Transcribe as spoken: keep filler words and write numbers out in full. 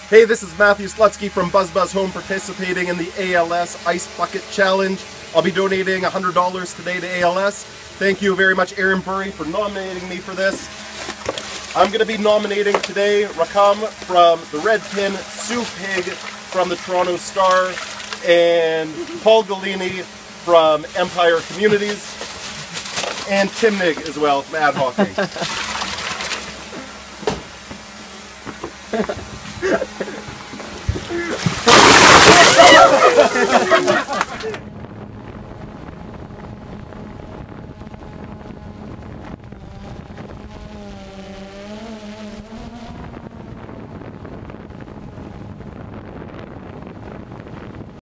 Hey, this is Matthew Slutsky from BuzzBuzzHome participating in the A L S Ice Bucket Challenge. I'll be donating one hundred dollars today to A L S. Thank you very much, Aaron Burry, for nominating me for this. I'm going to be nominating today Rakam from the Red Pin, Sue Pig from the Toronto Star, and Paul Galini from Empire Communities, and Tim Nig as well from Ad Hockey.